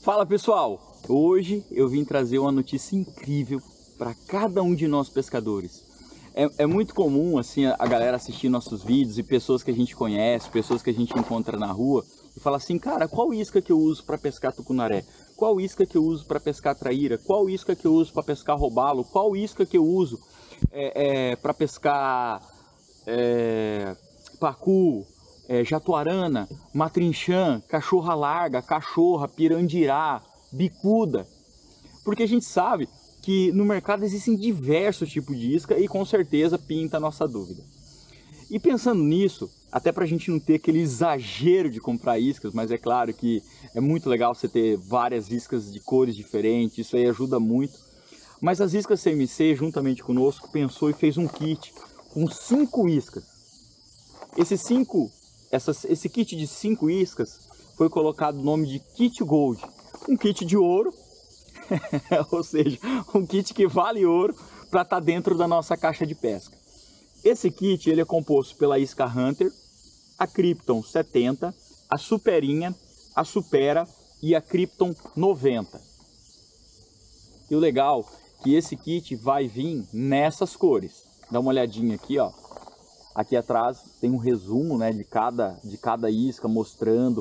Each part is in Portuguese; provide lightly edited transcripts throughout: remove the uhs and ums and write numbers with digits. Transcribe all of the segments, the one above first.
Fala pessoal, hoje eu vim trazer uma notícia incrível para cada um de nós pescadores. É muito comum assim a galera assistir nossos vídeos e pessoas que a gente conhece, pessoas que a gente encontra na rua e fala assim, cara, qual isca que eu uso para pescar tucunaré? Qual isca que eu uso para pescar traíra? Qual isca que eu uso para pescar robalo? Qual isca que eu uso para pescar pacu? Jatuarana, matrinchã, cachorra larga, cachorra, pirandirá, bicuda. Porque a gente sabe que no mercado existem diversos tipos de isca e com certeza pinta a nossa dúvida. E pensando nisso, até para a gente não ter aquele exagero de comprar iscas, mas é claro que é muito legal você ter várias iscas de cores diferentes, isso aí ajuda muito. Mas as iscas CMC, juntamente conosco, pensou e fez um kit com 5 iscas. Esse kit de 5 iscas foi colocado o nome de Kit Gold, um kit de ouro, ou seja, um kit que vale ouro para estar dentro da nossa caixa de pesca. Esse kit ele é composto pela isca Hunter, a Krypton 70, a Superinha, a Supera e a Krypton 90. E o legal é que esse kit vai vir nessas cores. Dá uma olhadinha aqui, ó. Aqui atrás tem um resumo, né, de cada isca, mostrando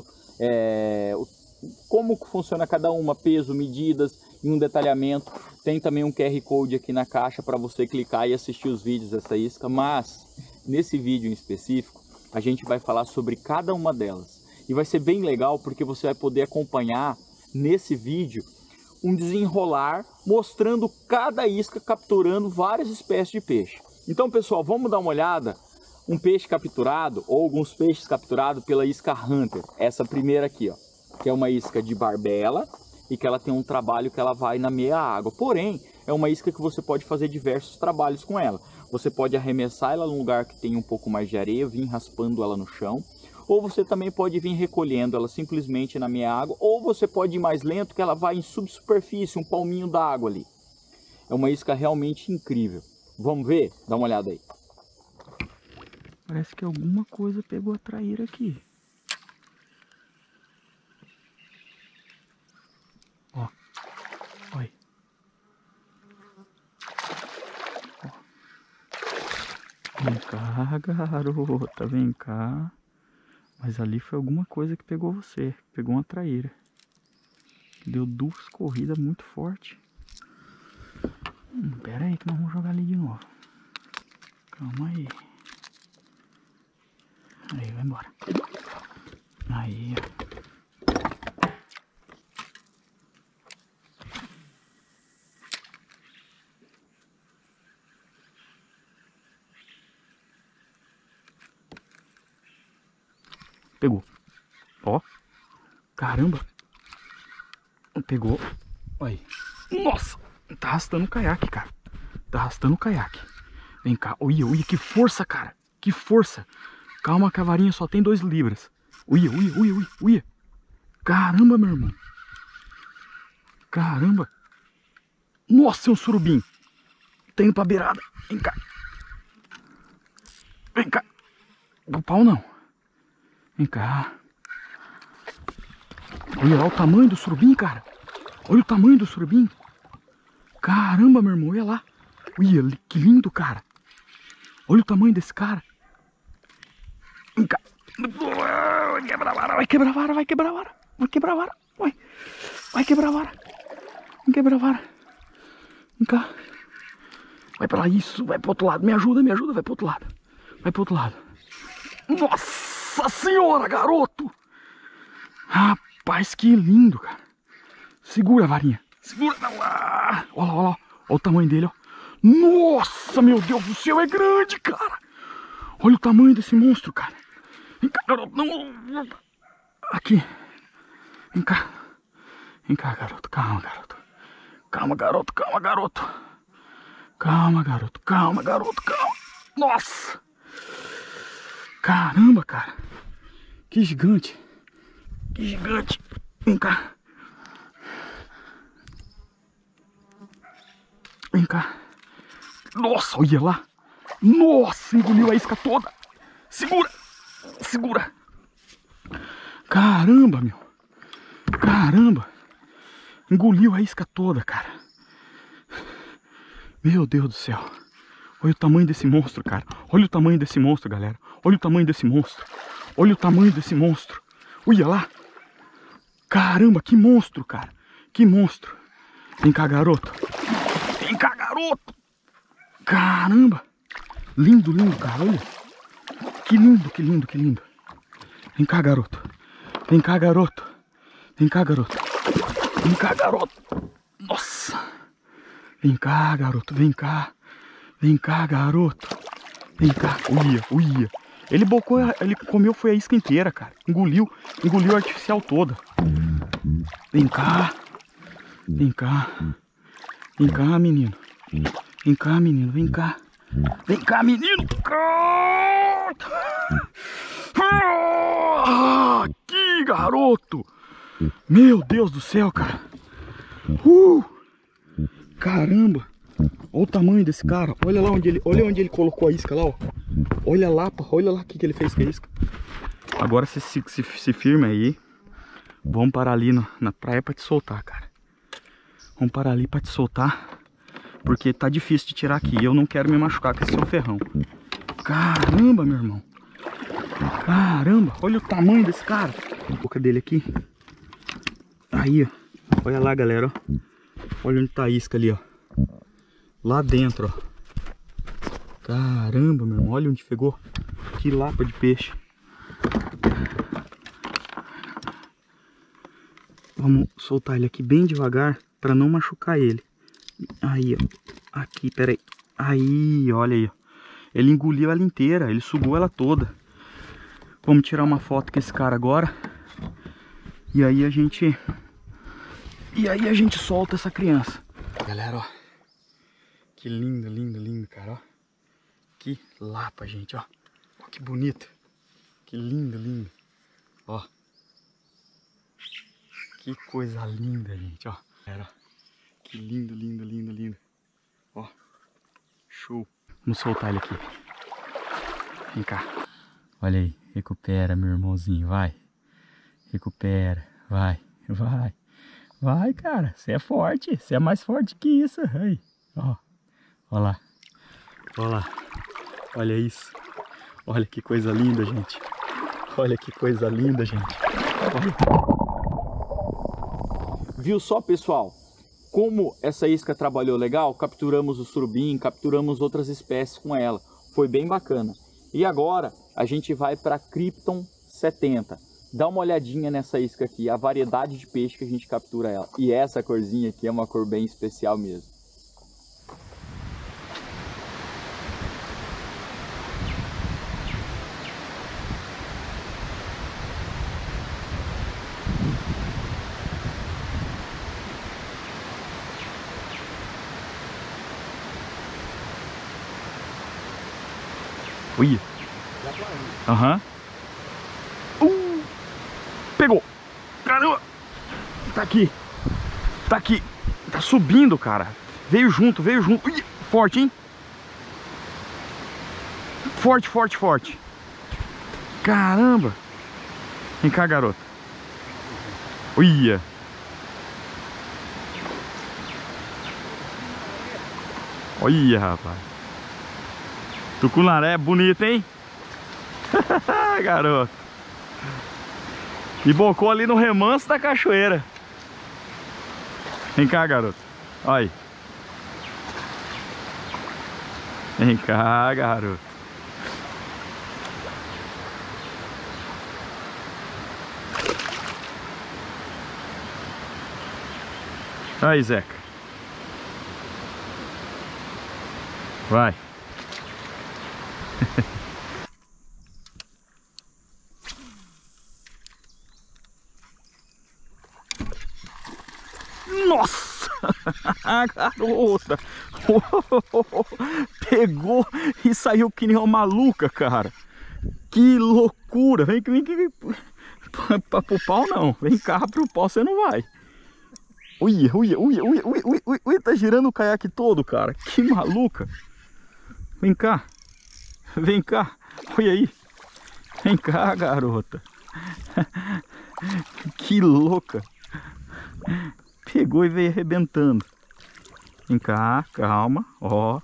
como funciona cada uma, peso, medidas e um detalhamento. Tem também um QR Code aqui na caixa para você clicar e assistir os vídeos dessa isca. Mas nesse vídeo em específico, a gente vai falar sobre cada uma delas. E vai ser bem legal porque você vai poder acompanhar nesse vídeo um desenrolar mostrando cada isca capturando várias espécies de peixe. Então pessoal, vamos dar uma olhada. Um peixe capturado, ou alguns peixes capturados pela isca Hunter. Essa primeira aqui, ó, que é uma isca de barbela e que ela tem um trabalho que ela vai na meia água. Porém, é uma isca que você pode fazer diversos trabalhos com ela. Você pode arremessar ela num lugar que tem um pouco mais de areia, vir raspando ela no chão. Ou você também pode vir recolhendo ela simplesmente na meia água. Ou você pode ir mais lento que ela vai em subsuperfície, um palminho d'água ali. É uma isca realmente incrível. Vamos ver? Dá uma olhada aí. Parece que alguma coisa pegou a traíra aqui. Ó. Olha. Ó. Vem cá, garota. Vem cá. Mas ali foi alguma coisa que pegou você. Pegou uma traíra. Deu 2 corridas muito fortes. Pera aí que nós vamos jogar ali de novo. Calma aí. Aí, vai embora. Aí, ó. Pegou. Ó. Caramba. Pegou. Aí. Nossa. Tá arrastando o caiaque, cara. Tá arrastando o caiaque. Vem cá. Olha, olha, que força, cara. Que força. Calma, que a varinha só tem 2 libras. Uia, uia, uia, uia, uia. Caramba, meu irmão. Caramba. Nossa, é um surubim. Tá indo pra beirada. Vem cá. Vem cá. Do pau não. Vem cá. Olha lá o tamanho do surubim, cara. Olha o tamanho do surubim. Caramba, meu irmão. Olha lá. Olha, que lindo, cara. Olha o tamanho desse cara. Vem cá. Vai quebrar a vara, vai quebrar a vara, vai quebrar a vara. Vai quebrar a vara. Vai quebrar a vara. Vai quebrar a vara. Vem cá. Vai pra lá, isso. Vai pro outro lado. Me ajuda, vai pro outro lado. Vai pro outro lado. Nossa senhora, garoto. Rapaz, que lindo, cara. Segura a varinha. Segura. Olha lá, olha lá. Olha o tamanho dele, ó. Nossa, meu Deus do céu, é grande, cara. Olha o tamanho desse monstro, cara. Vem cá, garoto. Não. Aqui. Vem cá. Vem cá, garoto. Calma, garoto. Calma, garoto. Calma, garoto. Calma, garoto. Calma, garoto. Calma. Nossa. Caramba, cara. Que gigante. Que gigante. Vem cá. Vem cá. Nossa, olha lá. Nossa, engoliu a isca toda. Segura. Segura. Caramba, meu. Caramba. Engoliu a isca toda, cara. Meu Deus do céu. Olha o tamanho desse monstro, cara. Olha o tamanho desse monstro, galera. Olha o tamanho desse monstro. Olha o tamanho desse monstro. Olha lá. Caramba, que monstro, cara. Que monstro. Vem cá, garoto. Vem cá, garoto. Caramba. Lindo, lindo, cara. Olha. Que lindo, que lindo, que lindo. Vem cá, garoto. Vem cá, garoto. Vem cá, garoto. Vem cá, garoto. Nossa. Vem cá, garoto. Vem cá. Vem cá, garoto. Vem cá. Uia, uia. Ele bocou, ele comeu, foi a isca inteira, cara. Engoliu a artificial toda. Vem cá. Vem cá. Vem cá, menino. Vem cá, menino. Vem cá. Vem cá, menino. Aqui, garoto. Meu Deus do céu, cara. Caramba. Olha o tamanho desse cara. Olha lá onde ele colocou a isca lá, ó. Olha lá o que ele fez com a isca. Agora se firma aí. Vamos parar ali na praia pra te soltar, cara. Vamos parar ali pra te soltar. Porque tá difícil de tirar aqui. Eu não quero me machucar com esse seu ferrão. Caramba, meu irmão. Caramba, olha o tamanho desse cara. A boca dele aqui. Aí, ó. Olha lá, galera, ó. Olha onde tá a isca ali, ó. Lá dentro, ó. Caramba, meu irmão. Olha onde pegou. Que lapa de peixe. Vamos soltar ele aqui bem devagar para não machucar ele. Aí, ó. Aqui, peraí. Aí, olha aí, ó. Ele engoliu ela inteira. Ele sugou ela toda. Vamos tirar uma foto com esse cara agora. E aí a gente solta essa criança. Galera, ó. Que lindo, lindo, lindo, cara, ó. Que lapa, gente, ó. Ó, que bonito. Que lindo, lindo. Ó. Que coisa linda, gente, ó. Galera, ó. Que lindo, lindo, lindo, lindo. Ó. Show. Vamos soltar ele aqui. Vem cá. Olha aí. Recupera, meu irmãozinho. Vai. Recupera. Vai. Vai. Vai, cara. Você é forte. Você é mais forte que isso. Aí. Ó. Olha lá. Olha lá. Olha isso. Olha que coisa linda, gente. Olha que coisa linda, gente. Olha. Viu só, pessoal? Como essa isca trabalhou legal, capturamos o surubim, capturamos outras espécies com ela. Foi bem bacana. E agora a gente vai para Krypton 70. Dá uma olhadinha nessa isca aqui, a variedade de peixe que a gente captura ela. E essa corzinha aqui é uma cor bem especial mesmo. Ui. Aham. Pegou. Caramba. Tá aqui. Tá aqui. Tá subindo, cara. Veio junto, veio junto. Ui. Forte, hein? Forte, forte, forte. Caramba. Vem cá, garoto. Uia. Olha, rapaz. Tucunaré é bonito, hein? Garoto. E bocou ali no remanso da cachoeira. Vem cá, garoto. Olha aí. Vem cá, garoto. Aí, Zeca. Vai. Nossa! Garota! Pegou e saiu que nem uma maluca, cara. Que loucura! Vem que pro pau não. Vem cá, pro pau você não vai. Ui, tá girando o caiaque todo, cara. Que maluca. Vem cá. Vem cá. Olha aí. Vem cá, garota. Que louca. pegou e veio arrebentando. Vem cá, calma, ó.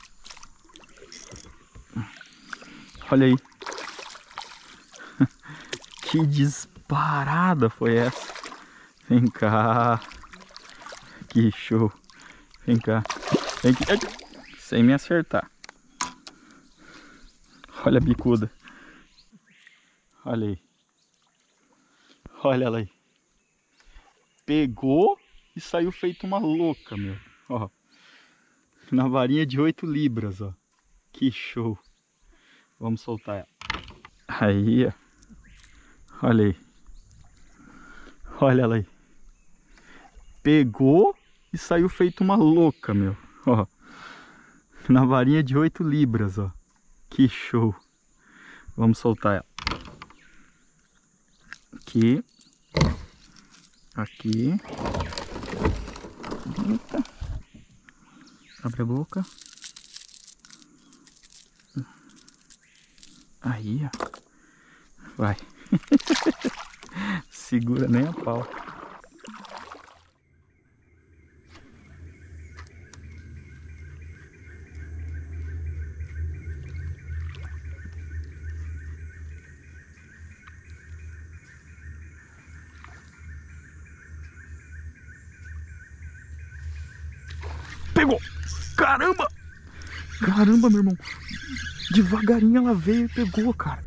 Olha aí. Que disparada foi essa? Vem cá. Que show. Vem cá. Vem aqui. Sem me acertar. Olha a bicuda. Olha aí. Olha ela aí. Pegou e saiu feito uma louca, meu. Ó. Na varinha de 8 libras, ó. Que show. Vamos soltar ela. Aí, ó. Olha aí. Olha ela aí. Pegou e saiu feito uma louca, meu. Ó. Na varinha de 8 libras, ó. Que show. Vamos soltar ela. Aqui. Aqui. Eita. Abre a boca. Aí, ó. Vai. Segura nem a pau. Pegou! Caramba! Caramba, meu irmão. Devagarinho ela veio e pegou, cara.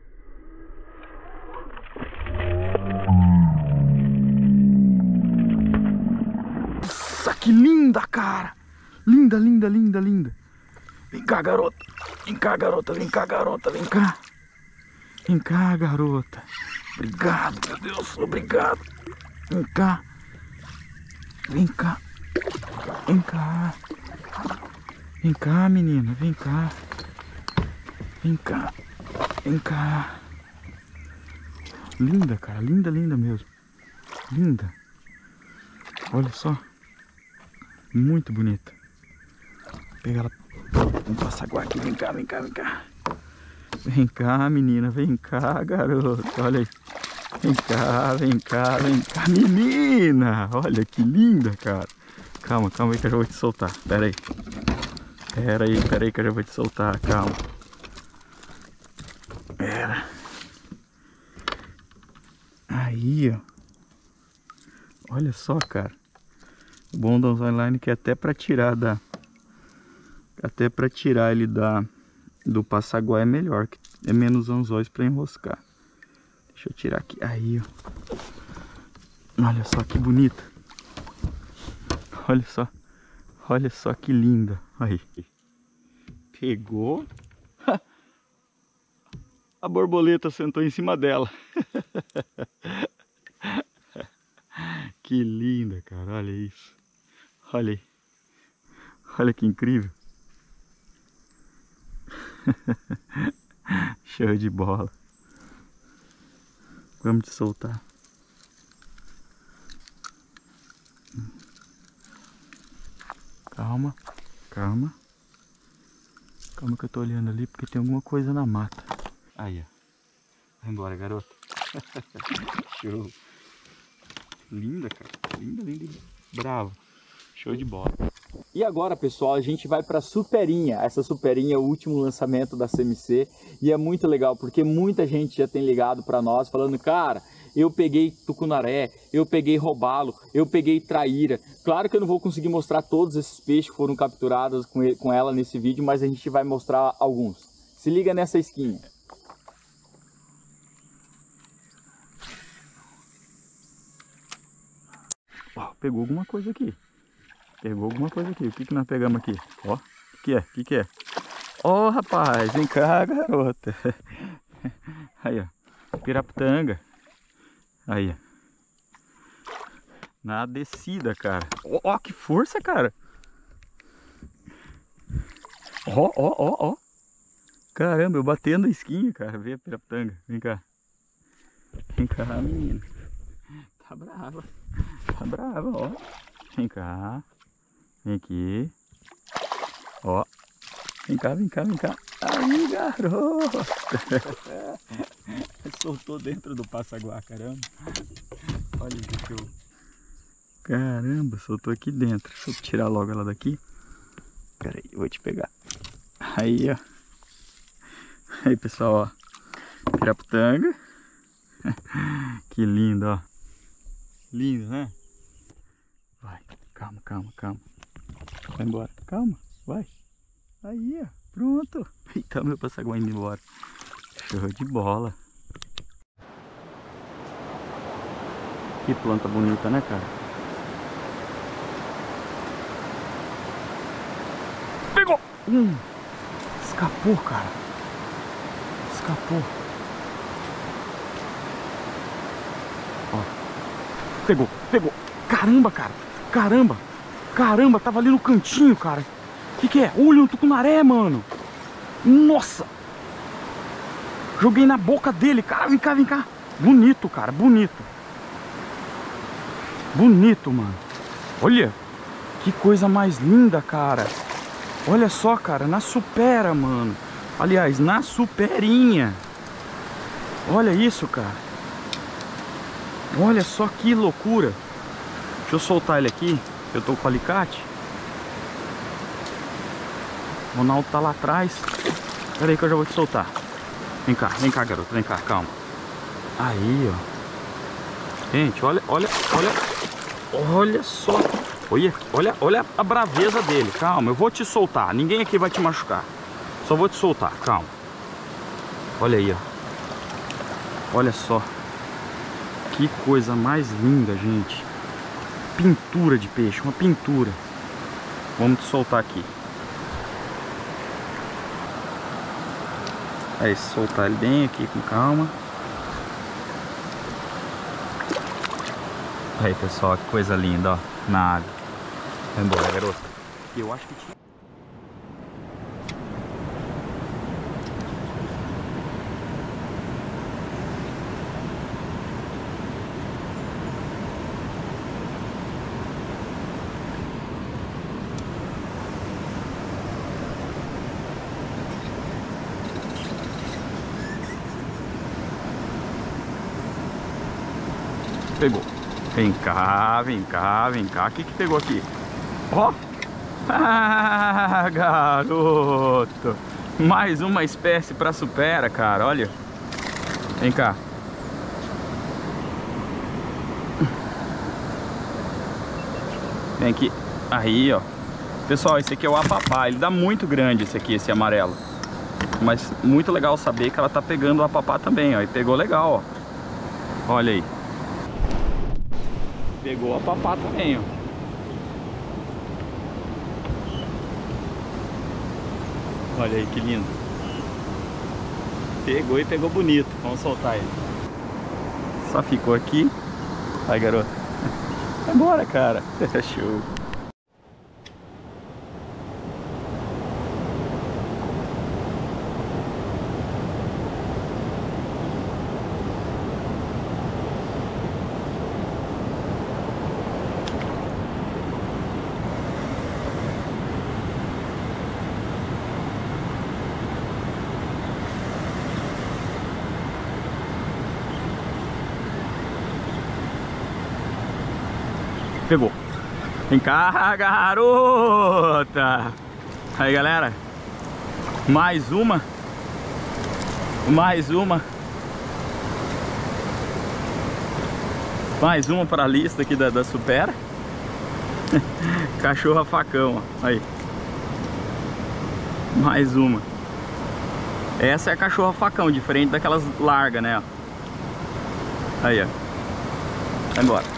Nossa, que linda, cara. Linda, linda, linda, linda. Vem cá, garota. Vem cá, garota. Vem cá, garota. Vem cá. Vem cá, garota. Obrigado, meu Deus. Obrigado. Vem cá. Vem cá. Vem cá. Vem cá, menina. Vem cá. Vem cá. Vem cá. Linda, cara. Linda, linda mesmo. Linda. Olha só. Muito bonita. Vou pegar ela. Vamos passar agora aqui. Vem cá, vem cá, vem cá. Vem cá, menina. Vem cá, garota. Olha aí. Vem cá, vem cá, vem cá. Menina! Olha que linda, cara. Calma, calma aí que eu já vou te soltar. Pera aí. Pera aí que eu já vou te soltar. Calma. Pera. Aí, ó. Olha só, cara. O bom do online que é até pra tirar da... Até pra tirar ele do passaguá é melhor. Que é menos anzóis pra enroscar. Deixa eu tirar aqui. Aí, ó. Olha só que bonita. Olha só. Olha só que linda. Aí. Pegou. A borboleta sentou em cima dela. Que linda, cara. Olha isso. Olha aí. Olha que incrível. Show de bola. Vamos te soltar. Calma, calma. Calma que eu tô olhando ali porque tem alguma coisa na mata. Aí, ó. Vai embora, garota. Show. Linda, cara. Linda, linda, linda. Bravo. Show de bola. E agora, pessoal, a gente vai para a Superinha. Essa Superinha é o último lançamento da CMC e é muito legal porque muita gente já tem ligado para nós falando, cara, eu peguei tucunaré, eu peguei robalo, eu peguei traíra. Claro que eu não vou conseguir mostrar todos esses peixes que foram capturados com ela nesse vídeo, mas a gente vai mostrar alguns. Se liga nessa isquinha. Ó, pegou alguma coisa aqui. Pegou alguma coisa aqui. O que que nós pegamos aqui? Ó, o que é? O que que é? Ó, rapaz, vem cá, garota. Aí, ó. Piraputanga. Aí, ó. Na descida, cara. Ó, que força, cara. Ó, ó, ó, ó. Caramba, eu batendo a esquinha, cara. Vê a piraputanga. Vem cá. Vem cá, menina. Tá brava. Tá brava, ó. Vem cá. Vem aqui. Ó. Vem cá, vem cá, vem cá. Aí, garota. Soltou dentro do passaguá, caramba. Olha que show. Caramba, soltou aqui dentro. Deixa eu tirar logo ela daqui. Pera aí, eu vou te pegar. Aí, ó. Aí, pessoal, ó. Piraputanga. Que lindo, ó. Lindo, né? Vai, calma, calma, calma. Vai embora, calma, vai. Aí, ó, pronto. Eita, meu passaguá indo embora. Show de bola. Que planta bonita, né, cara? Pegou! Escapou, cara. Escapou. Ó. Pegou, pegou. Caramba, cara. Caramba. Caramba, tava ali no cantinho, cara. Que é? Olha um tucunaré, mano. Nossa. Joguei na boca dele, cara. Vem cá, vem cá. Bonito, cara. Bonito. Bonito, mano. Olha. Que coisa mais linda, cara. Olha só, cara. Na supera, mano. Aliás, na superinha. Olha isso, cara. Olha só que loucura. Deixa eu soltar ele aqui. Eu tô com o alicate. O Ronaldo tá lá atrás. Pera aí que eu já vou te soltar. Vem cá, garoto. Vem cá, calma. Aí, ó. Gente, olha, olha, olha. Olha só. Olha a braveza dele. Calma, eu vou te soltar. Ninguém aqui vai te machucar. Só vou te soltar, calma. Olha aí, ó. Olha só. Que coisa mais linda, gente. Pintura de peixe, uma pintura. Vamos te soltar aqui. Aí, soltar ele bem aqui com calma. Aí, pessoal, que coisa linda, ó. Na água. Vai embora, garoto. Eu acho que tinha... Pegou. Vem cá, vem cá, vem cá. O que que pegou aqui? Ó. Ah, garoto. Mais uma espécie pra supera, cara. Olha. Vem cá. Vem aqui. Aí, ó. Pessoal, esse aqui é o apapá. Ele dá muito grande esse aqui, esse amarelo. Mas muito legal saber que ela tá pegando o apapá também, ó. E pegou legal, ó. Olha aí. Pegou a papá também, ó. Olha aí que lindo. Pegou e pegou bonito. Vamos soltar ele. Só ficou aqui. Vai, garoto. Vai embora, cara. Show. Pegou. Vem cá, garota. Aí, galera. Mais uma. Mais uma. Mais uma para a lista aqui da supera. Cachorra facão, ó. Aí. Mais uma. Essa é a cachorra facão, diferente daquelas largas, né? Aí, ó. Vai embora.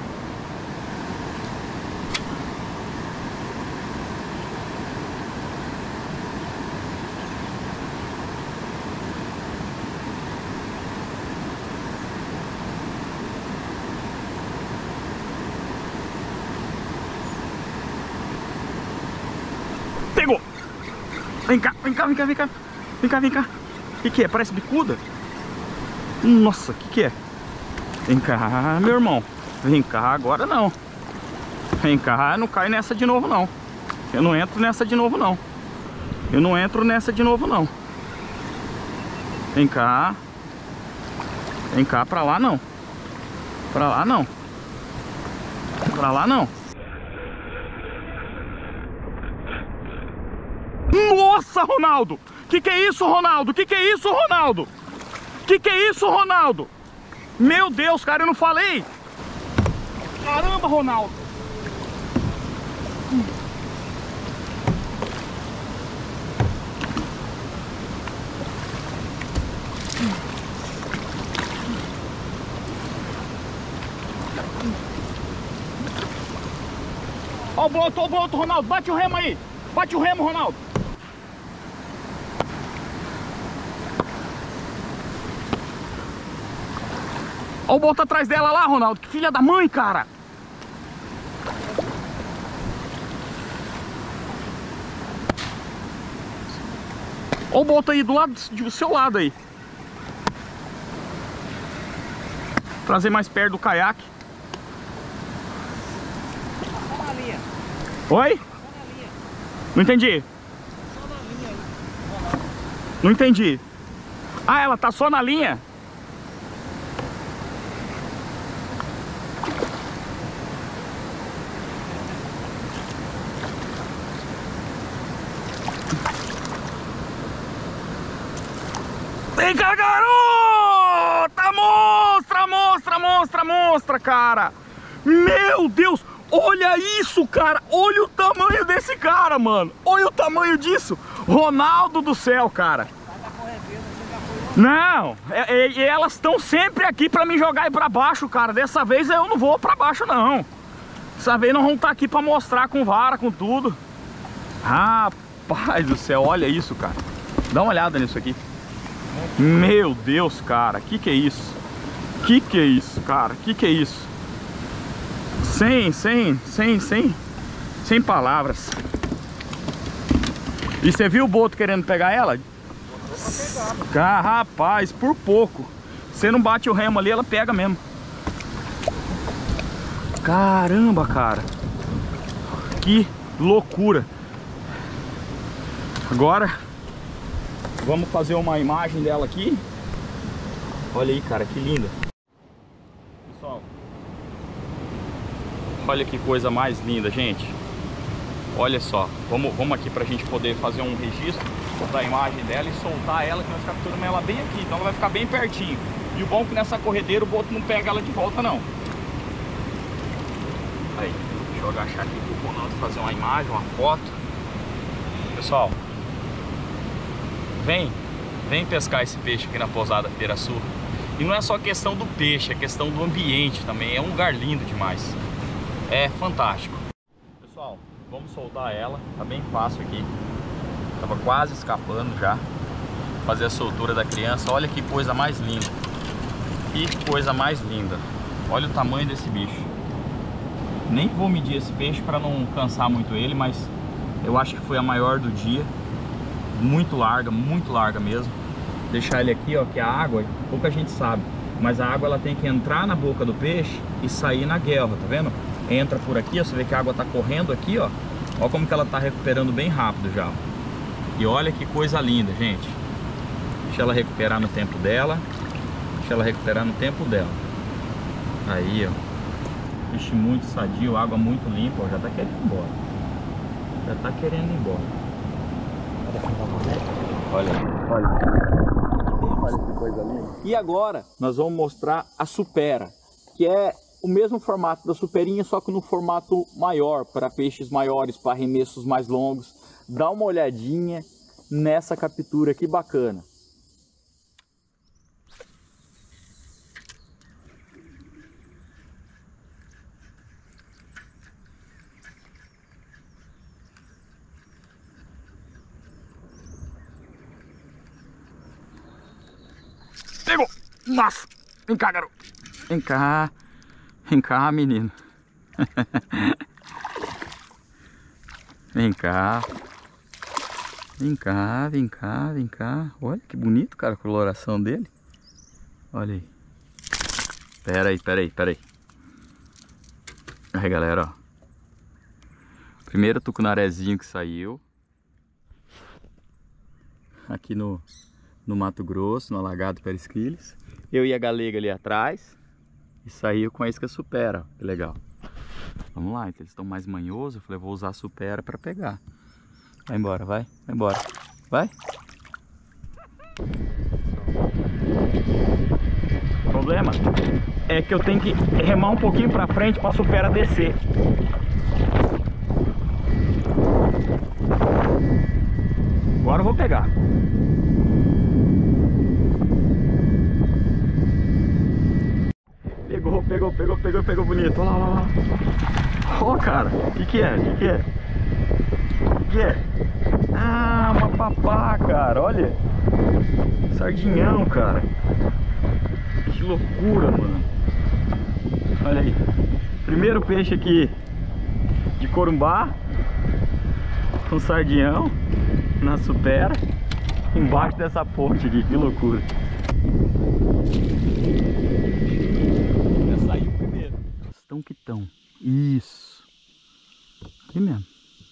Pegou! Vem cá, vem cá, vem cá, vem cá. Vem cá, vem cá. O que é? Parece bicuda? Nossa, o que é? Vem cá, meu irmão. Vem cá, agora não. Vem cá, não cai nessa de novo não. Eu não entro nessa de novo não. Eu não entro nessa de novo não. Vem cá. Vem cá, pra lá não. Pra lá não. Pra lá não. Nossa, Ronaldo! Que é isso, Ronaldo? Que é isso, Ronaldo? Que é isso, Ronaldo? Meu Deus, cara, eu não falei! Caramba, Ronaldo! Ó o boto, Ronaldo! Bate o remo aí! Bate o remo, Ronaldo! Ó o boto atrás dela lá, Ronaldo! Que filha da mãe, cara! Ó o boto aí, do seu lado aí. Trazer mais perto do caiaque. Só na linha. Oi? Só na linha. Não entendi. Só na linha aí. Não entendi. Ah, ela tá só na linha? Vem cá, garota! Mostra, mostra, mostra, mostra, cara! Meu Deus! Olha isso, cara! Olha o tamanho desse cara, mano! Olha o tamanho disso! Ronaldo do céu, cara! Não! Elas estão sempre aqui pra me jogar aí pra baixo, cara! Dessa vez eu não vou pra baixo, não! Dessa vez nós vamos estar aqui pra mostrar com vara, com tudo! Rapaz do céu, olha isso, cara! Dá uma olhada nisso aqui! Meu Deus, cara, que é isso? Que é isso, cara? Que é isso? Sem palavras. E você viu o boto querendo pegar ela? Ah, rapaz, por pouco. Você não bate o remo ali, ela pega mesmo. Caramba, cara. Que loucura. Agora vamos fazer uma imagem dela aqui. Olha aí, cara, que linda. Pessoal, olha que coisa mais linda, gente. Olha só, vamos aqui pra gente poder fazer um registro da imagem dela e soltar ela, que nós capturamos ela bem aqui, então ela vai ficar bem pertinho. E o bom é que nessa corredeira o boto não pega ela de volta, não. Aí, deixa eu agachar aqui pro Ronaldo fazer uma imagem, uma foto. Pessoal, vem pescar esse peixe aqui na pousada Feira Sul. E não é só questão do peixe, é questão do ambiente também. É um lugar lindo demais. É fantástico. Pessoal, vamos soltar ela. Tá bem fácil aqui. Tava quase escapando já. Fazer a soltura da criança. Olha que coisa mais linda. Que coisa mais linda. Olha o tamanho desse bicho. Nem vou medir esse peixe para não cansar muito ele, mas eu acho que foi a maior do dia. Muito larga mesmo. Deixar ele aqui, ó, que a água, pouca gente sabe, mas a água ela tem que entrar na boca do peixe e sair na guelra, tá vendo? Entra por aqui, ó, você vê que a água tá correndo aqui, ó. Ó como que ela tá recuperando bem rápido já. E olha que coisa linda, gente. Deixa ela recuperar no tempo dela. Deixa ela recuperar no tempo dela. Aí, ó. Peixe muito sadio, água muito limpa, ó, já tá querendo ir embora. Já tá querendo ir embora. Olha, olha que coisa linda. E agora nós vamos mostrar a supera, que é o mesmo formato da superinha, só que no formato maior, para peixes maiores, para arremessos mais longos. Dá uma olhadinha nessa captura, que bacana. Pegou! Nossa! Vem cá, garoto! Vem cá! Vem cá, menino! Vem cá! Vem cá, vem cá, vem cá! Olha que bonito, cara, a coloração dele! Olha aí! Pera aí! Aí, galera, ó! Primeiro tucunarezinho que saiu aqui no Mato Grosso, no alagado Perisquiles. Eu e a galega ali atrás. E saiu com a isca supera, ó, que legal. Vamos lá, então eles estão mais manhosos. Eu falei, vou usar a supera para pegar. Vai embora, vai embora. Vai. O problema é que eu tenho que remar um pouquinho para frente para a supera descer. Agora eu vou pegar. Pegou bonito. Olha lá. Ó, cara. O que é? Ah, uma papá, cara. Olha. Sardinhão, cara. Que loucura, mano. Olha aí. Primeiro peixe aqui de Corumbá. Um sardinhão na supera. Embaixo dessa ponte aqui. Que loucura. Saiu primeiro. Estão que estão. Isso. Aqui mesmo.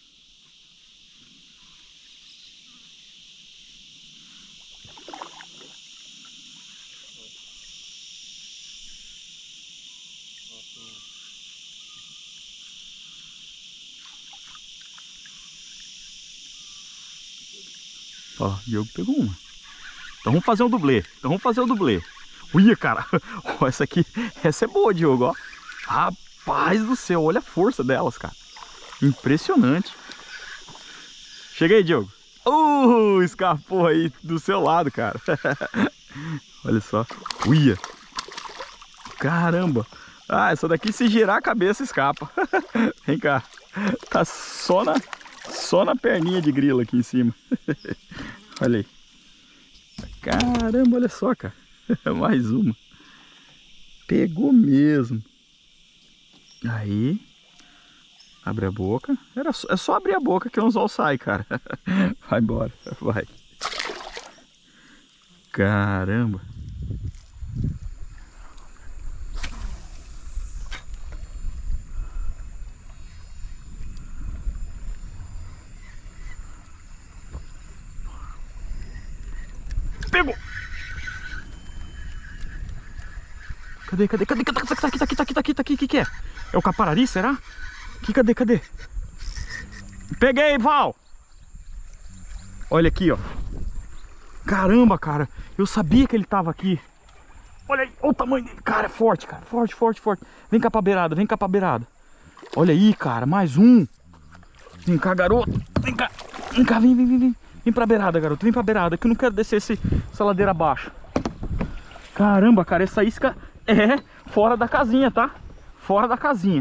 Ó, o Diogo pegou uma. Então vamos fazer o dublê. Uia, cara. Ó, essa é boa, Diogo, ó. Rapaz do céu, olha a força delas, cara. Impressionante. Chega aí, Diogo. Escapou aí do seu lado, cara. Olha só. Uia. Caramba. Ah, essa daqui se girar a cabeça escapa. Vem cá. Tá só na perninha de grilo aqui em cima. Olha aí. Caramba, olha só, cara. Mais uma. Pegou mesmo. Aí. Abre a boca. É só abrir a boca que o anzol sai, cara. Vai embora. Vai. Caramba. Pegou! Cadê? Tá aqui, que é? É o caparari, será? Cadê? Peguei, Val! Olha aqui, ó. Caramba, cara. Eu sabia que ele tava aqui. Olha aí, olha o tamanho dele. Cara, é forte, cara. Forte. Vem cá pra beirada, Olha aí, cara, mais um. Vem cá, garoto. Vem cá, vem. Vem pra beirada, garoto. Vem pra beirada, que eu não quero descer essa ladeira abaixo. Caramba, cara, essa isca é fora da casinha, tá? Fora da casinha.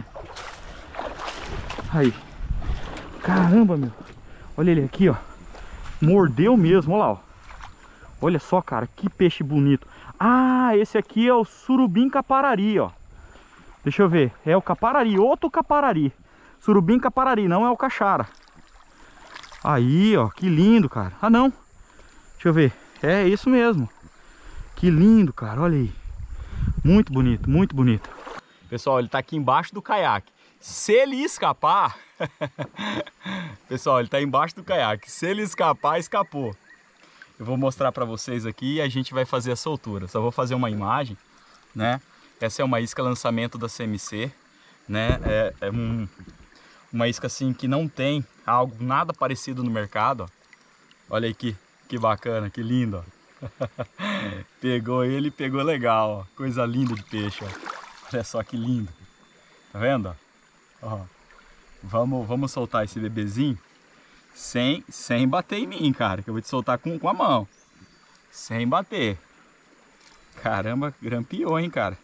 Aí. Caramba, meu. Olha ele aqui, ó. Mordeu mesmo, olha lá, ó. Olha só, cara, que peixe bonito. Ah, esse aqui é o surubim caparari, ó. Deixa eu ver. É o caparari, outro caparari. Surubim caparari, não é o caixara. Aí, ó, que lindo, cara. Ah, não. Deixa eu ver. É isso mesmo. Que lindo, cara. Olha aí. Muito bonito. Pessoal, ele tá aqui embaixo do caiaque. Se ele escapar... Pessoal, ele tá embaixo do caiaque. Se ele escapar, escapou. Eu vou mostrar pra vocês aqui e a gente vai fazer a soltura. Só vou fazer uma imagem, né? Essa é uma isca lançamento da CMC, né? Uma isca assim que não tem algo nada parecido no mercado, ó. Olha aí que bacana, que lindo, ó. Pegou ele, pegou legal, ó. Coisa linda de peixe, ó. Olha só que lindo. Tá vendo, ó? Vamos soltar esse bebezinho sem bater em mim, cara, que eu vou te soltar com a mão. Sem bater. Caramba, grampeou, hein, cara.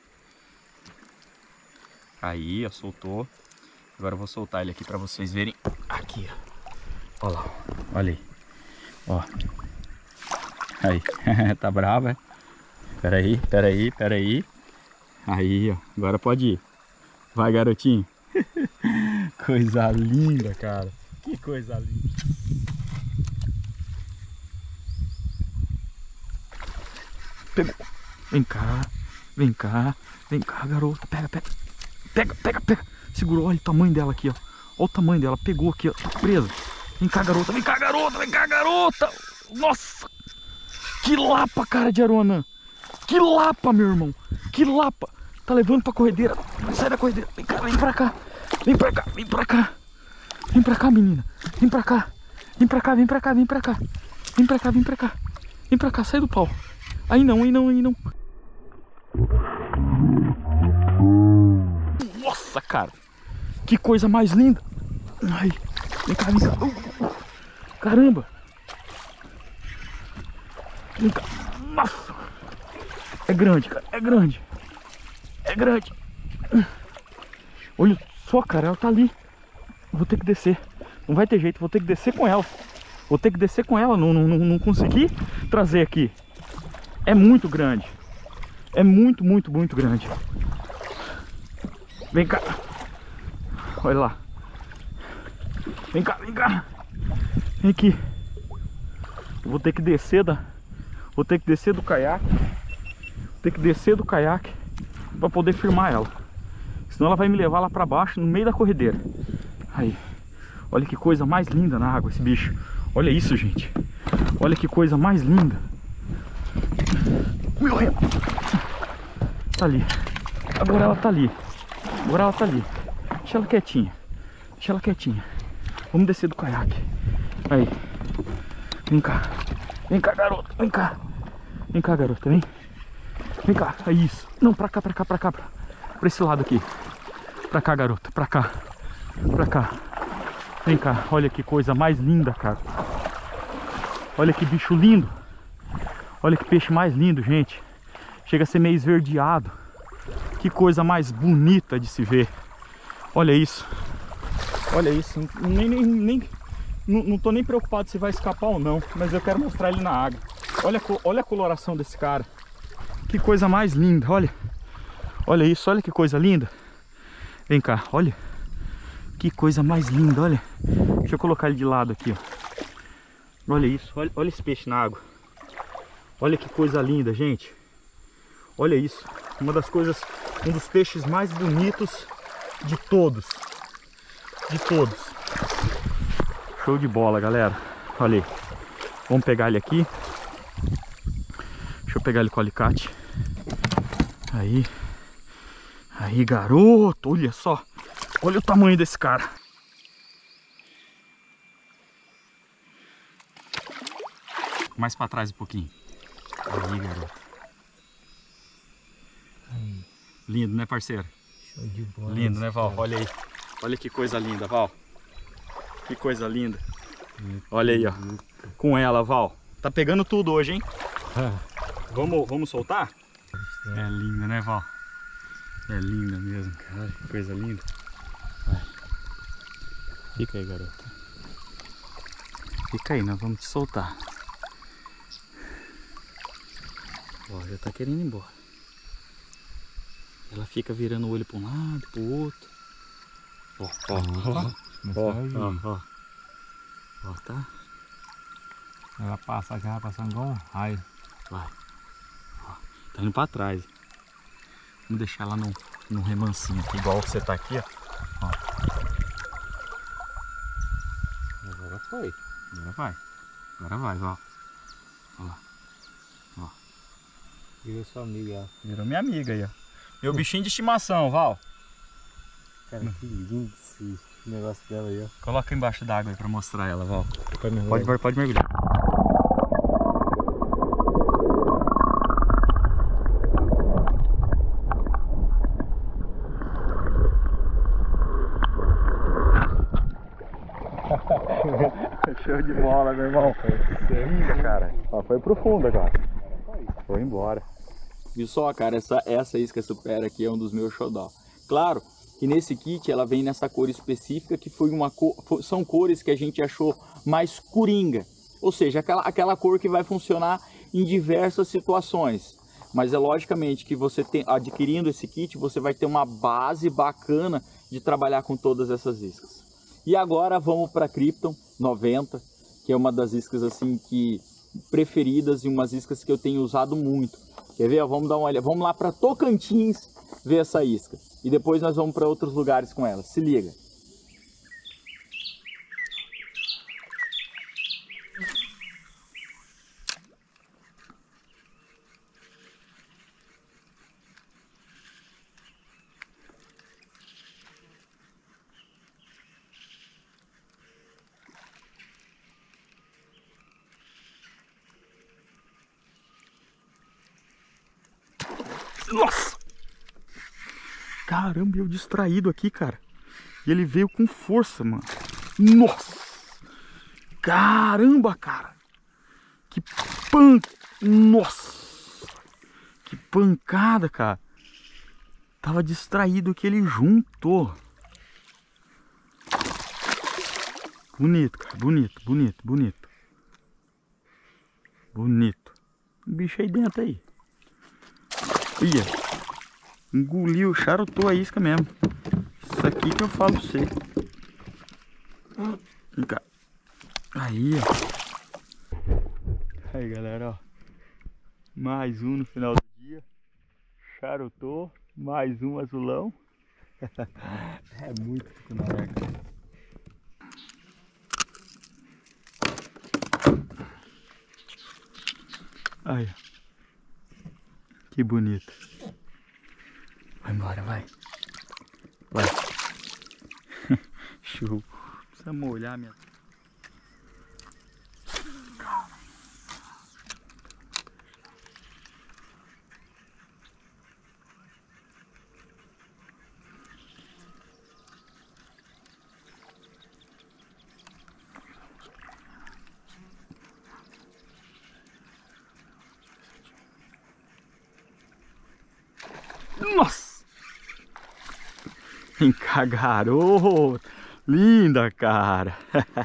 Aí, ó, soltou. Agora eu vou soltar ele aqui pra vocês verem. Aqui, ó. Olha lá, olha aí. Ó. Aí, tá bravo, é? Pera aí. Aí, ó. Agora pode ir. Vai, garotinho. Coisa linda, cara. Que coisa linda. Pegou. Vem cá, garota. Pega. Segurou, olha o tamanho dela aqui, ó. Olha o tamanho dela, pegou aqui, ó. Tá presa. Vem cá, garota. Nossa. Que lapa, cara de Aruanã. Que lapa, meu irmão. Que lapa. Tá levando pra corredeira. Sai da corredeira. Vem pra cá. Vem pra cá, vem pra cá. Vem pra cá, menina. Vem pra cá. Vem pra cá, vem pra cá, vem pra cá. Vem pra cá, vem pra cá. Vem pra cá, sai do pau. Aí não, aí não, aí não. Nossa, cara. Que coisa mais linda. Ai, vem cá, vem cá. Caramba. Vem cá. Nossa. É grande, cara. É grande. É grande. Olha só, cara. Ela tá ali. Vou ter que descer. Não vai ter jeito. Vou ter que descer com ela. Vou ter que descer com ela. Não consegui trazer aqui. É muito grande. É muito, muito, muito grande. Vem cá. Olha lá. Vem cá, vem cá. Vem aqui. Eu vou ter que descer Vou ter que descer do caiaque. Vou ter que descer do caiaque para poder firmar ela. Senão ela vai me levar lá para baixo, no meio da corredeira. Aí. Olha que coisa mais linda na água esse bicho. Olha isso, gente. Olha que coisa mais linda. Meu remo. Tá ali. Agora ela tá ali. Agora ela tá ali. Deixa ela quietinha. Deixa ela quietinha. Vamos descer do caiaque. Aí. Vem cá. Vem cá, garota. Vem cá. Vem cá, garota. Vem. Vem cá. É isso. Não, pra cá, pra cá, pra cá. Pra esse lado aqui. Pra cá, garota. Pra cá. Pra cá. Vem cá. Olha que coisa mais linda, cara. Olha que bicho lindo. Olha que peixe mais lindo, gente. Chega a ser meio esverdeado. Que coisa mais bonita de se ver. Olha isso. Olha isso. Não tô nem preocupado se vai escapar ou não. Mas eu quero mostrar ele na água. Olha a coloração desse cara. Que coisa mais linda. Olha. Olha isso. Olha que coisa linda. Vem cá. Olha. Que coisa mais linda. Olha. Deixa eu colocar ele de lado aqui, ó. Olha isso. Olha esse peixe na água. Olha que coisa linda, gente. Olha isso. Uma das coisas, um dos peixes mais bonitos de todos. De todos. Show de bola, galera. Olha aí. Vamos pegar ele aqui. Deixa eu pegar ele com o alicate. Aí. Aí, garoto. Olha só. Olha o tamanho desse cara. Mais pra trás um pouquinho. Aí, garoto. Aí. Lindo, né, parceiro? Show de bola. Lindo, né, Val? Olha aí. Olha que coisa linda, Val. Que coisa linda. Olha aí, ó. Com ela, Val. Tá pegando tudo hoje, hein? Vamos soltar? É linda, né, Val? É linda mesmo, cara. Que coisa linda. Vai. Fica aí, garota. Fica aí, nós vamos te soltar. Ó, já tá querendo ir embora. Ela fica virando o olho para um lado, para o outro. Ó, ó, tá? Ela passa aqui, ela passa igual um raio. Vai. Ó, tá indo para trás. Vamos deixar ela num remansinho aqui, igual você tá aqui, ó. Agora foi. Agora vai. Agora vai, ó. Ó lá. Ó. Virou sua amiga. Virou minha amiga aí, ó. Meu bichinho de estimação, Val. Cara, que lindo esse negócio dela aí, ó. Coloca embaixo d'água aí pra mostrar ela, Val. Pode Pode mergulhar. Show de bola, meu irmão. Linda, cara. Ela foi profunda agora. Foi embora. Viu só, cara, essa isca supera aqui é um dos meus xodó. Claro que nesse kit ela vem nessa cor específica, que foi uma cor, são cores que a gente achou mais coringa. Ou seja, aquela cor que vai funcionar em diversas situações. Mas é logicamente que você adquirindo esse kit, você vai ter uma base bacana de trabalhar com todas essas iscas. E agora vamos para a Krypton 90, que é uma das iscas assim que preferidas e umas iscas que eu tenho usado muito. Quer ver? Vamos dar uma olhada. Vamos lá para Tocantins ver essa isca. E depois nós vamos para outros lugares com ela. Se liga. Nossa! Caramba, eu distraído aqui, cara. E ele veio com força, mano. Nossa! Caramba, cara! Que Nossa! Que pancada, cara! Tava distraído que ele juntou. Bonito, cara. Bonito, bonito, bonito. Bonito. O bicho aí dentro aí. Olha. Engoliu, charutou a isca mesmo. Isso aqui que eu falo pra você. Vem cá. Aí, ó. Aí, galera, ó. Mais um no final do dia. Charutou. Mais um azulão. É muito tucunaré, cara. Aí, ó. Que bonito. Vai embora, vai. Vai. Show. Precisa molhar minha... Nossa! Vem cá, garoto! Linda, cara!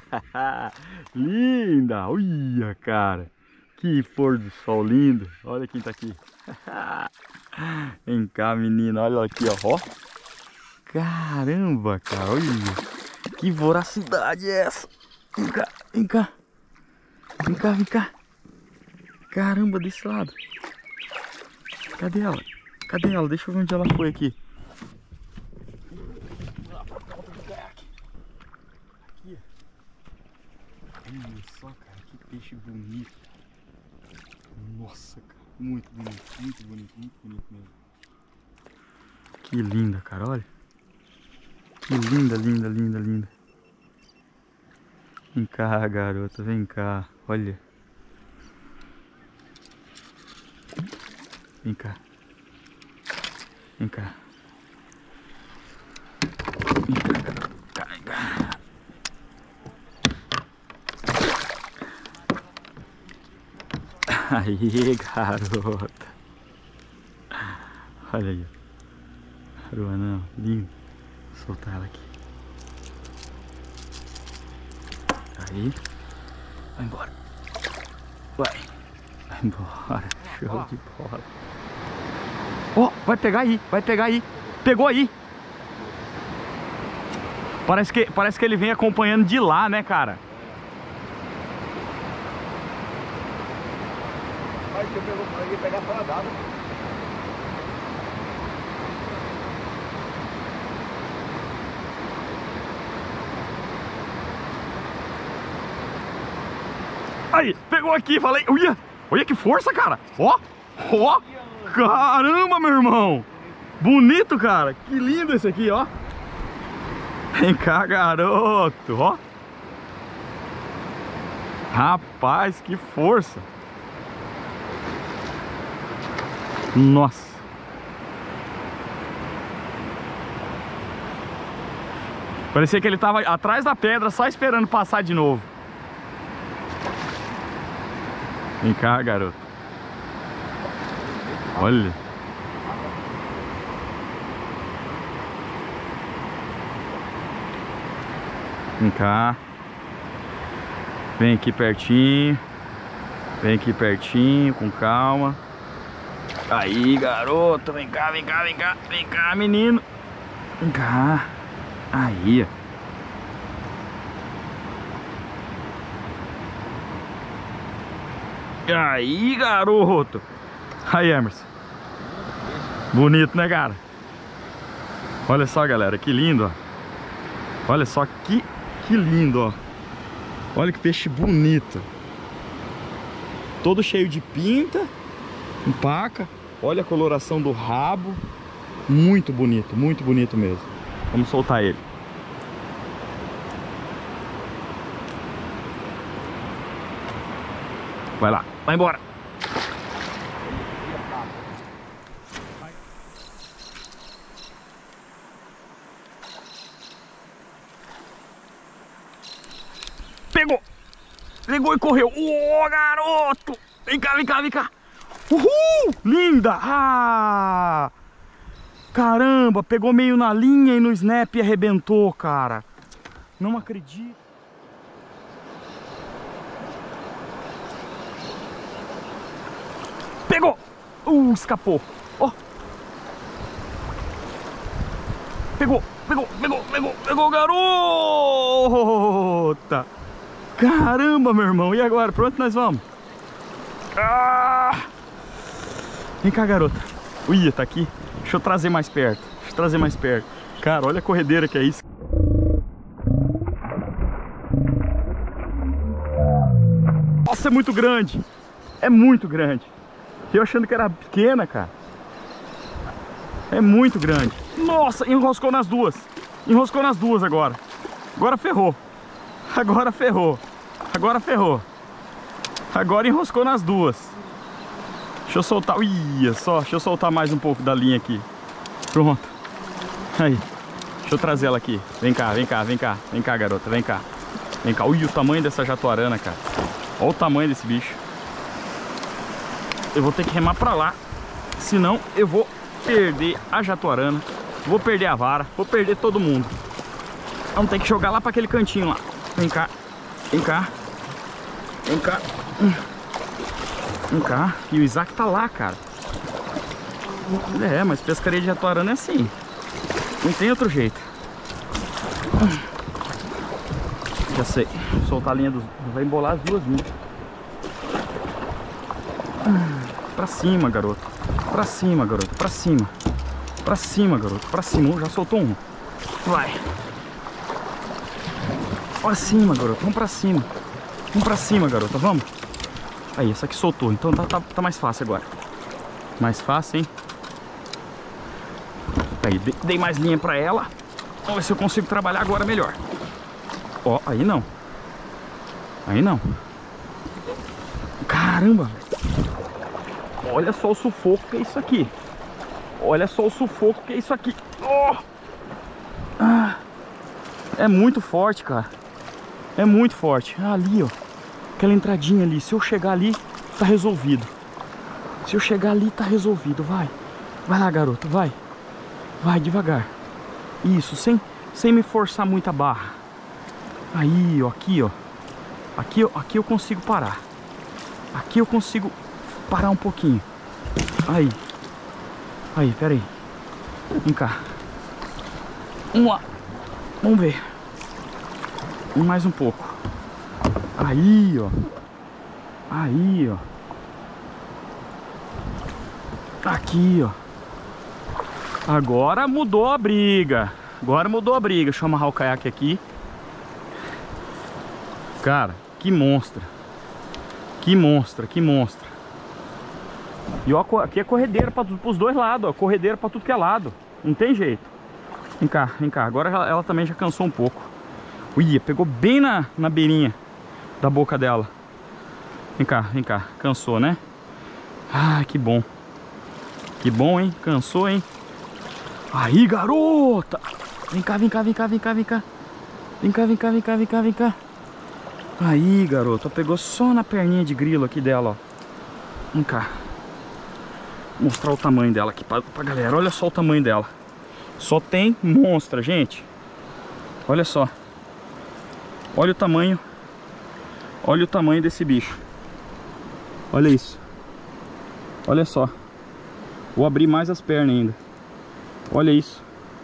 Linda! Olha, cara! Que pôr do sol lindo! Olha quem tá aqui! Vem cá, menina! Olha aqui, ó! Caramba, cara! Olha! Que voracidade é essa? Vem cá! Vem cá! Vem cá, vem cá! Caramba, desse lado! Cadê ela? Cadê ela? Deixa eu ver onde ela foi aqui. Aqui. Olha só, cara, que peixe bonito. Nossa, cara, muito bonito, muito bonito, muito bonito mesmo. Que linda, cara, olha. Que linda, linda, linda, linda. Vem cá, garota, vem cá, olha. Vem cá. Vem cá. Vem cá, vem cá. Aí, garota. Olha aí. Aruanão, lindo. Vou soltar ela aqui. Aí. Vai embora. Vai. Vai embora. Show de bola. Ó, oh, vai pegar aí, vai pegar aí. Pegou aí. Parece que ele vem acompanhando de lá, né, cara? Vai que eu vou pegar fora d'água. Aí, pegou aqui, falei. Olha que força, cara. Ó, ó. Caramba, meu irmão. Bonito, cara. Que lindo esse aqui, ó. Vem cá, garoto, ó. Rapaz, que força. Nossa. Parecia que ele tava atrás da pedra, só esperando passar de novo. Vem cá, garoto. Olha. Vem cá. Vem aqui pertinho. Vem aqui pertinho, com calma. Aí, garoto. Vem cá, vem cá, vem cá. Vem cá, menino. Vem cá. Aí. Aí, garoto. Aí, Emerson. Bonito, né, cara? Olha só, galera, que lindo, ó. Olha só que lindo, ó. Olha que peixe bonito. Todo cheio de pinta, empaca. Olha a coloração do rabo. Muito bonito mesmo. Vamos soltar ele. Vai lá, vai embora. Pegou! Pegou e correu. Ô, garoto! Vem cá, vem cá, vem cá. Uhul! Linda! Ah! Caramba, pegou meio na linha e no snap e arrebentou, cara. Não acredito. Pegou! Escapou. Ó. Pegou, garota! Caramba, meu irmão. E agora? Pra onde nós vamos? Ah! Vem cá, garota. Ui, tá aqui. Deixa eu trazer mais perto. Cara, olha a corredeira que é isso. Nossa, é muito grande. Eu achando que era pequena, cara. É muito grande. Nossa, enroscou nas duas agora. Agora ferrou. Agora enroscou nas duas. Deixa eu soltar. Deixa eu soltar mais um pouco da linha aqui. Pronto. Aí. Deixa eu trazer ela aqui. Vem cá, garota. Vem cá. Ui, o tamanho dessa jatuarana, cara. Olha o tamanho desse bicho. Eu vou ter que remar pra lá. Senão eu vou perder a jatuarana. Vou perder a vara. Vou perder todo mundo. Vamos ter que jogar lá pra aquele cantinho lá. Vem cá. E o Isaac tá lá, cara. É, mas pescaria de jatuarana é assim. Não tem outro jeito. Já sei. Vou soltar a linha dos... Vai embolar as duas linhas. Pra cima, garoto. Pra cima, garoto. Pra cima. Já soltou um. Vai. Pra cima, garoto. Vamos pra cima, garota. Vamos. Aí, essa aqui soltou. Então tá mais fácil agora. Mais fácil, hein? Aí, dei mais linha pra ela. Vamos ver se eu consigo trabalhar agora melhor. Ó, aí não. Caramba. Olha só o sufoco que é isso aqui. Oh! É muito forte, cara. Ali, ó. Aquela entradinha ali. Se eu chegar ali, tá resolvido. Vai. Vai lá, garota. Vai devagar. Isso, sem me forçar muito a barra. Aí, ó. Aqui eu consigo parar. Aqui eu consigo parar um pouquinho. Aí, pera aí. Vem cá. Vamos lá. Vamos ver. Mais um pouco. Aí, ó. Aqui, ó. Agora mudou a briga. Deixa eu amarrar o caiaque aqui. Cara, que monstra. E ó, aqui é corredeira pros dois lados, ó. Corredeira pra tudo que é lado. Não tem jeito. Vem cá. Agora ela também já cansou um pouco. Ui, pegou bem na beirinha da boca dela. Vem cá. Cansou, né? Ah, que bom. Hein? Cansou, hein? Aí, garota! Vem cá. Aí, garota. Pegou só na perninha de grilo aqui dela, ó. Vem cá. Vou mostrar o tamanho dela aqui pra galera. Olha só o tamanho dela. Só tem monstra, gente. Olha só. Olha o tamanho desse bicho. Olha isso. Olha só. Vou abrir mais as pernas ainda. Olha isso.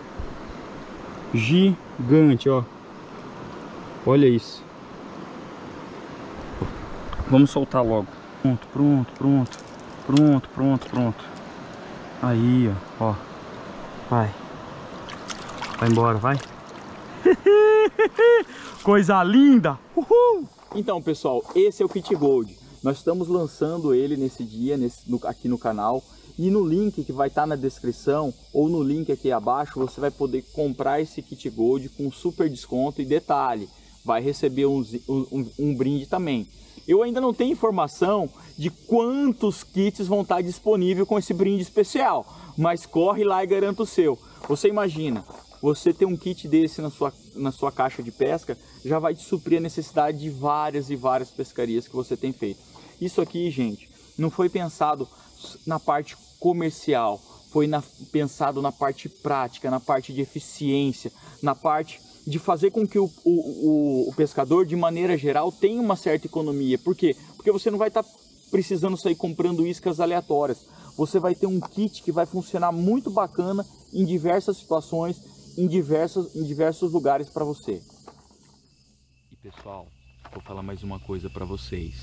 Gigante, ó. Olha isso. Vamos soltar logo. Pronto. Aí, ó. Vai embora, vai. Coisa linda. Uhul. Então, pessoal, esse é o Kit Gold. Nós estamos lançando ele nesse dia, aqui no canal. E no link que vai estar na descrição, ou no link aqui abaixo, você vai poder comprar esse Kit Gold com super desconto. E detalhe, vai receber um brinde também. Eu ainda não tenho informação de quantos kits vão estar disponíveis com esse brinde especial. Mas corre lá e garanta o seu. Você imagina, Você ter um kit desse na sua caixa de pesca já vai te suprir a necessidade de várias e várias pescarias que você tem feito. Isso aqui, gente, não foi pensado na parte comercial, foi pensado na parte prática, na parte de eficiência, na parte de fazer com que o pescador, de maneira geral, tenha uma certa economia. Por quê? Porque você não vai estar precisando sair comprando iscas aleatórias. Você vai ter um kit que vai funcionar muito bacana em diversas situações, em diversos lugares para você. E pessoal, vou falar mais uma coisa para vocês.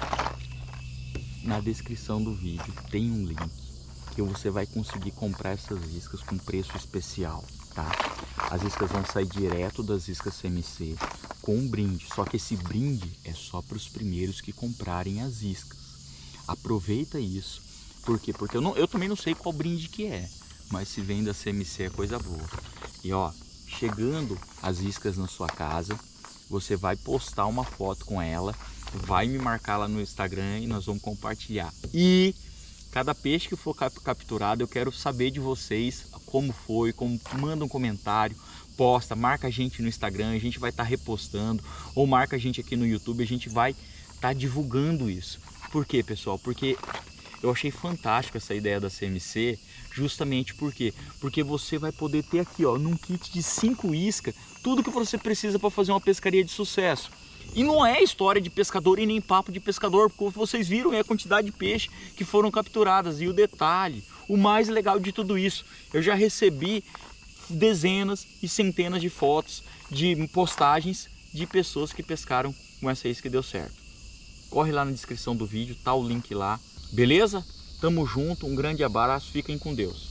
Na descrição do vídeo tem um link que você vai conseguir comprar essas iscas com preço especial, tá? As iscas vão sair direto das iscas CMC com um brinde, só que esse brinde é só para os primeiros que comprarem as iscas. Aproveita isso. Por quê? Porque eu também não sei qual brinde que é, mas se vem da CMC é coisa boa. E ó, chegando as iscas na sua casa, você vai postar uma foto com ela, vai me marcar lá no Instagram e nós vamos compartilhar. E cada peixe que for capturado, eu quero saber de vocês como foi, manda um comentário, posta, marca a gente no Instagram, a gente vai estar repostando, ou marca a gente aqui no YouTube, a gente vai estar divulgando isso. Por quê, pessoal? Porque eu achei fantástico essa ideia da CMC, justamente porque você vai poder ter aqui, ó, num kit de 5 iscas, tudo que você precisa para fazer uma pescaria de sucesso. E não é história de pescador e nem papo de pescador, porque vocês viram a quantidade de peixe que foram capturadas. E o detalhe, o mais legal de tudo isso, eu já recebi dezenas e centenas de fotos, de postagens de pessoas que pescaram com essa isca que deu certo. Corre lá na descrição do vídeo, tá o link lá. Beleza? Tamo junto, um grande abraço, fiquem com Deus.